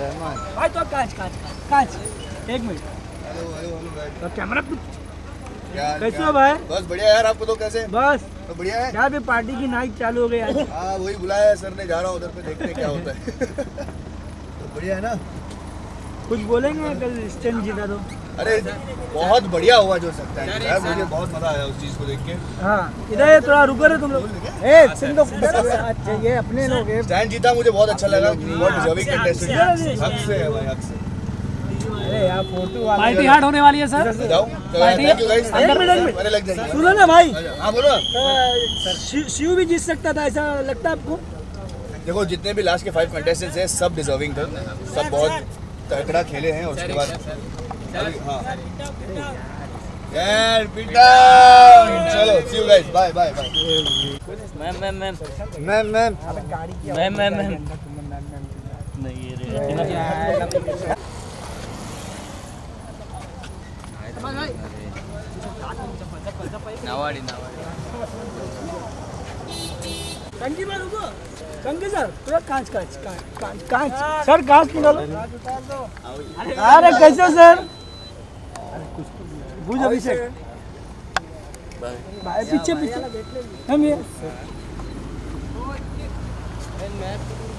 भाई तो कांच एक मिनट। तो कैमरा कैसे हो भाई? बस बढ़िया यार, आपको तो कैसे? बस तो बढ़िया है यार, भी पार्टी की नाइट चालू हो गई आज। हाँ वही बुलाया है सर ने, जा रहा हूँ उधर पे, देखते क्या होता है। तो बढ़िया है ना? कुछ बोलेंगे कल स्टैंड जीता तो? अरे बहुत बढ़िया हुआ जो सकता है यार, मुझे बहुत मजा आया उस चीज को देख के। हाँ इधर थोड़ा रुको रे तुम लोग। ए तुम लोग अच्छा ये अपने लोग स्टैंड जीता, मुझे बहुत अच्छा लगा। बहुत डिजर्विंग कंटेस्टेंट, हक से है भाई, हक से। अरे यार फोटो पार्टी हार्ड होने वाली है सर। जाओ थैंक यू गाइस। एक मिनट अरे लग जाएंगे। सुनो ना भाई, हाँ बोलो। शिव भी जीत सकता था, ऐसा लगता है आपको? देखो जितने भी लास्ट के 5 कंटेस्टेंट्स हैं सब डिजर्विंग थे, सब बहुत तगड़ा खेले हैं। और उसके बाद हाँ यार पीटा, चलो see you guys, bye bye bye. Ma'am नहीं रे नावाडी टंकी में रुको, टंकी सर पूरा कांच सर, कांच निकालो। अरे कैसे सर? बुझ अभिषेक भाई, पीछे हम ये